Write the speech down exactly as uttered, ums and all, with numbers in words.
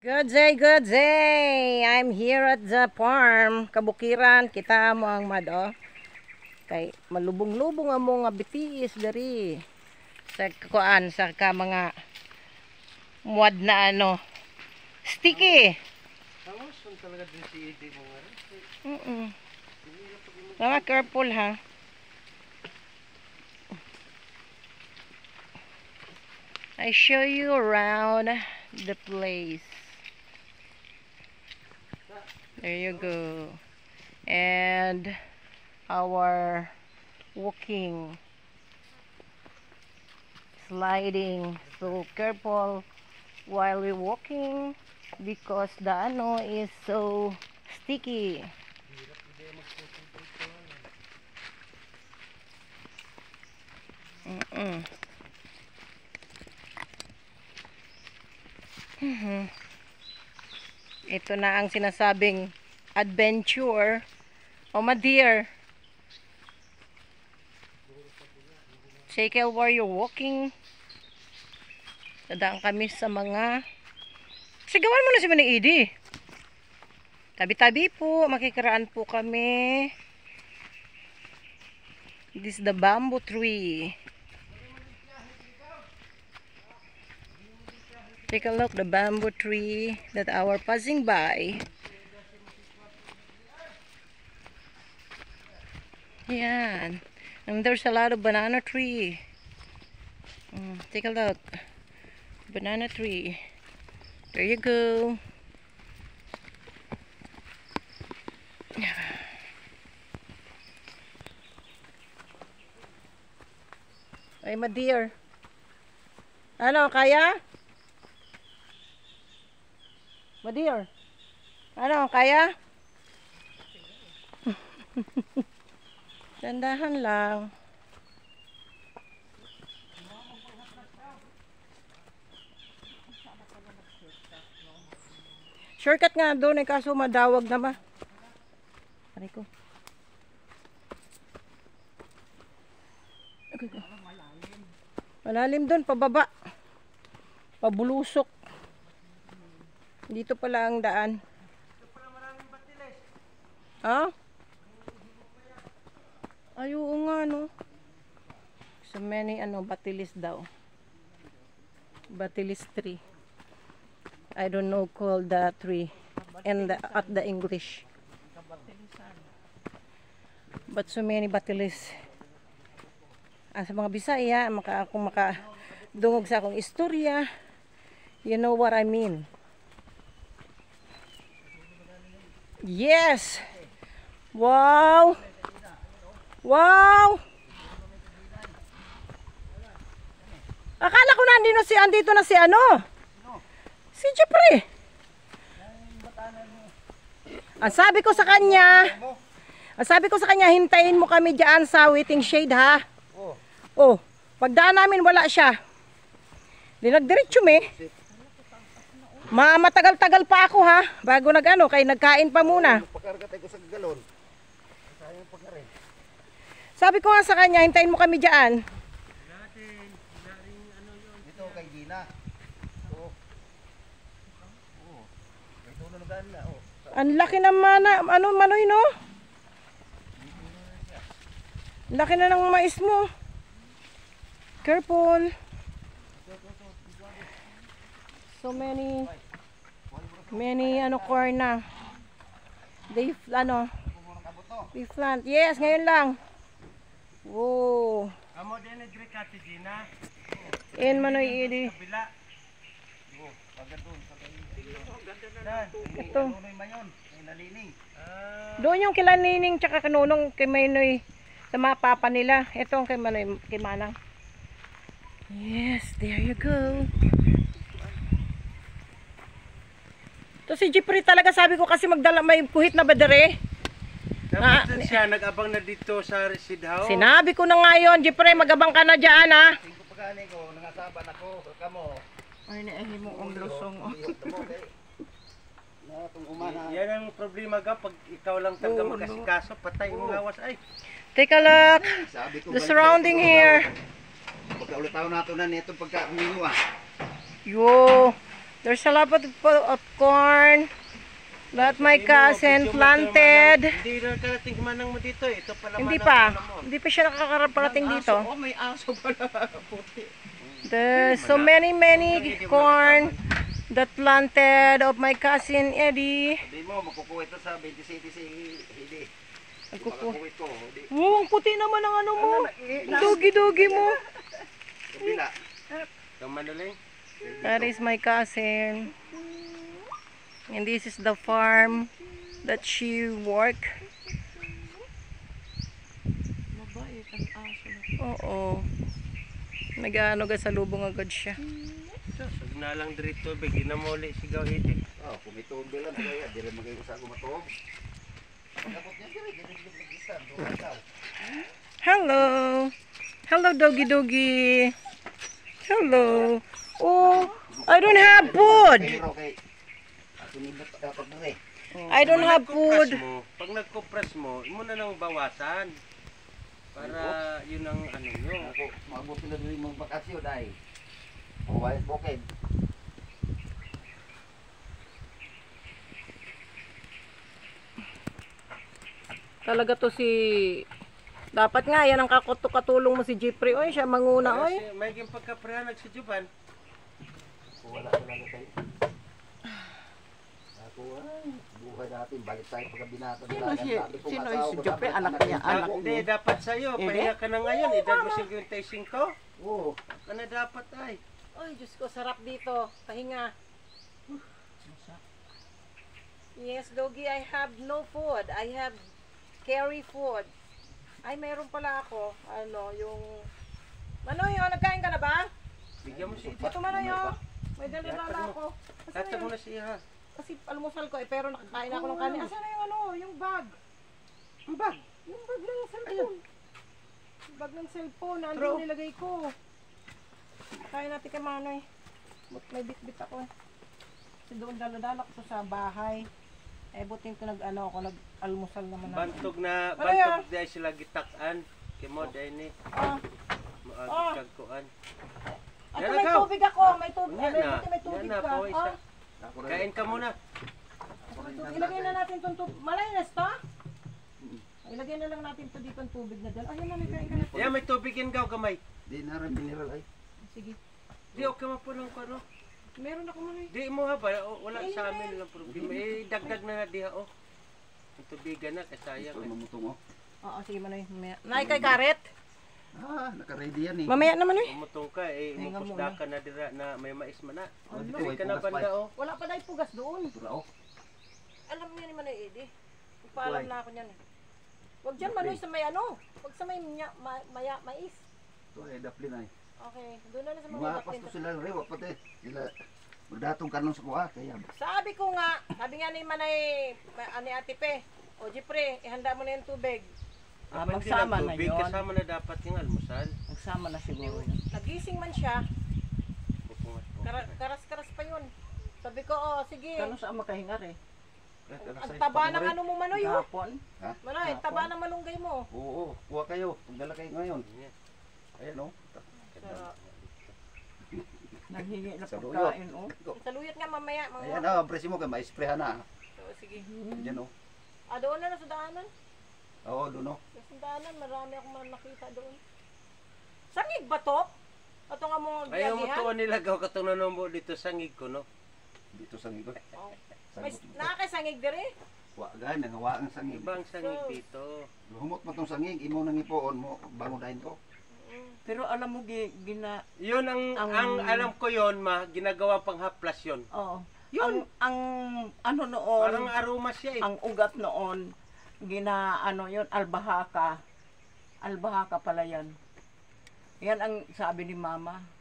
Good day, good day. I'm here at the farm. Kabukiran, kita mo ang mado. Kay malubong-lubong ang mga bitiis dari. Sa kuan, sa ka mga muad na ano. Sticky. Tamos, kung talaga din si Eddie mo nga rin. Mm -mm. Mga careful ha. I show you around the place. There you go. And our walking, sliding. So careful while we're walking because the ano is so sticky. Mm-mm. Mm-hmm. Ito na ang sinasabing adventure. Oh my dear, take care where you're walking. Dadaan kami sa mga sigawan mo na si Manny Edie. Tabi-tabi po, makikiraan po kami. This is the bamboo tree. Take a look, the bamboo tree that our passing by. Yan. And there's a lot of banana tree. Mm, take a look. Banana tree. There you go. Ay, my dear. Ano, kaya? My dear. Ano, kaya? Dandahan lang. Shortcut nga doon eh, kaso madawag na ba? Aray ko. Okay, okay. Malalim doon, pababa. Pabulusok. Dito pala ang daan. Ito pala maraming batiles. Ha? Ay, oo nga, no? So many, ano, batilis daw. Batilis tree. I don't know called the tree in the, at the English. But so many batilis. Ah, sa mga Bisaya, maka, kung makadungog sa akong istorya, you know what I mean. Yes! Wow! Wow! Akala ko na andito, si, andito na si ano? Si Jeffrey. Ang sabi ko sa kanya, ang sabi ko sa kanya, hintayin mo kami dyan sa waiting shade ha. Oh, pagdaan namin wala siya. Di nagdiretso me. Ma matagal-tagal pa ako ha, bago nag-ano, kay nagkain pa muna. Pagkargatay ko sa galon. Sayang pagkarin. Sabi ko nga sa kanya, hintayin mo kami diyan. Ito kay Gina. Oo. Oo. Ito na lugan na, oh. Ang laki naman na, ano, manoy no? Laki na ng mais mo. Careful. So many, many, ano, corn na. They, ano, they plant. Yes, ngayon lang. Wow. Amo din ni Kati Gina. In Manoy Edie. Kabila. Oh, pagka doon sa kabila. Ito. Nunoy mayon, ay nalining. Ah, Doon yung kila Nining tsaka kanunong kay Manoy sa mga papa nila. Ito ang kay Manoy, kay Manang. Yes, there you go. To si Jeffrey talaga, sabi ko kasi magdala, may kuhit na badere. dapat siya nag-abang na dito sa Residhaw. Sinabi ko na nga yun, Jeffrey, magabang ka na dyan ha. Tingko pagkani ko, nangasaban ako, kamo. Ay, naahin mo ang lusong. Na tong umana. Yan ang problema ga pag ikaw lang talaga magkasikaso, patay mo gawas ay. Take a look. The surrounding here. Pagka ulit tao nato na nito pagka mingo ah. Yo. There's a lot of, of corn that my cousin planted. Hindi na karating manang mo dito eh. Ito pala Hindi manang pa. pala mo. Hindi pa siya nakakarating dito. Oh, may aso pala. Puti. There's so many, many corn that planted of my cousin Eddie. Hindi mo, makukuha ito sa twenty-six si Hidi. Nagkuku- Makukuha ito. Hindi. Oh, ang puti naman ang ano mo. Dogi-dogi mo. Kabila. Ito manaling. That is my cousin. And this is the farm that she work. Mabait ang aso. Oo. Nag-ano ga sa lubong agad siya. Sag na lang dito. Bigyan na mo ulit sigaw hiti. Oh, kung may tuwag lang, kaya di rin magay usa ko matuog. Dapat niya diri, diri mag-istan, duha daw. Hello. Hello, doggy doggy. Hello. Oh, I don't have food. Pero kay ako ni dapat diri. I don't Pag have nagkupras food. Mo, pag nagkupras mo, imo na nang bawasan. Para yun ang ano nyo. Ako maabot na diri mong bakasyon dai. Oh, wala bukid. Talaga to si... Dapat nga, yan ang kakuto katulong mo si Jeffrey. Oy, siya manguna, oy. Kasi may yung pagkaprehanag si Juban. Wala ko lang kay. Ako ay buhay natin balik tayo pagka binata Sino si, sino si Jope? Anak niya, anak Hindi, niya. dapat sa'yo. Hindi? Pahinga ka na ngayon. Edad mo fifty-five ko. Oo. Ka na dapat ay. Oy, Diyos ko, sarap dito. Pahinga. Yes, doggy, I have no food. I have carry food. Ay, mayroon pala ako. Ano, yung... Manoy, oh, nagkain ka na ba? Bigyan mo siya. Ito, Manoy, oh. May dala-dala ako. Kasi, Tatag mo na siya. kasi almusal ko eh, pero nakakain ako ng kanin. Asan na yung ano, yung bag? Ang bag. Yung bag ng cellphone. Yung bag ng cellphone, True. nandun nilagay ko. Kain natin kay Manoy. May bit-bit ako eh. Kasi doon dala-dala ko sa bahay. Eh, butin ko nag-ano ako, nag-almusal naman ako. Bantog na, Ano yan? bantog dahil sila gitakan. Kimo dahil ni. Ah, Ah. Maagkagkuan. At Yan may na, tubig ako, may tubig. Yan May, na. buti may tubig Yan na ka. po, isa. Ah, Ako na. Kain ka muna. may tubig. Ilagay na natin itong tubig. Malayas to? Ilagay na lang natin ito dito ang tubig na dyan. Ayun na, may kain ka na. Yan, may tubig yan gaw kamay. Di na rin mineral ay. Sige. Di okay mo po lang ko ano. Meron ako Manoy. Di mo ha ba? O, wala sa amin lang problema. Eh, dagdag na na diha oh. Ang tubigan na, kasayang. Ito Eh. mamutong oh. Oo, sige Manoy. Mamaya. Nay, kay karet. Ah, naka-ready yan eh. Mamaya na Manoy. Umutong ka, eh, Hinga mupusda ka na dira na may mais man na. Oh, dito Dili ay ka na pugas pa banda eh. oh. Wala pa dahil pugas doon. Tura oh. Alam niya ni Manoy Edi. Paalam Why? na ako niyan eh. Huwag dyan Manoy sa may ano. Huwag sa may nya, ma, maya, mais. Ito ay daplin ay. Okay, doon na lang sa mga Mga daplin. pasto sila rin, wapat eh. Sila magdatong kanon sa kuha kaya. Sabi ko nga, sabi nga ni Manay, ma- ani Ate Pe, o Jeffrey, ihanda mo na yung tubig. Ah, Kapag magsama di na nagtubig, yun. kasama na dapat yung almusal. Magsama na siguro yun. Nagising man siya, Pupungat po. kara- karas-karas pa yun. Sabi ko, oh, sige. Kano sa makahingar eh? Ang taba ng ano mo Manoy, oh. Gapon. Manoy, ang taba ng malunggay mo. Oo, kuha kayo. Pagdala kayo ngayon. Yan. Ayan oh. Sarap. Nanghingi na Sa pagkain oh. Saluyot nga mamaya, mga. Ayan ah, presi mo kay ma-sprayhan na. So, sige. Ayan oh. Ah, doon na lang sa daanan. Oo, doon oh. Sa daanan, marami akong mga nakita doon. Sangig ba to? Ito nga mga Ayaw mo giyagihan. tuon nila gaw katong nanombo dito sa ngig ko no. Dito sa ngig. Oh. May nakakasangig dire. Wa gay nangawa ang sangig. Ibang sa ngig dito. Humot mo tong sangig, imo nang ipoon mo bango dahin ko. Pero alam mo, gi, gina... Yun ang, ang, Ang- alam ko yon ma, ginagawa pang haplas yon. Oo. Yun. Ang, ang ano noon, Parang aroma siya eh. ang ugat noon, gina ano yun, albahaka. Albahaka pala yan. Yan ang sabi ni mama.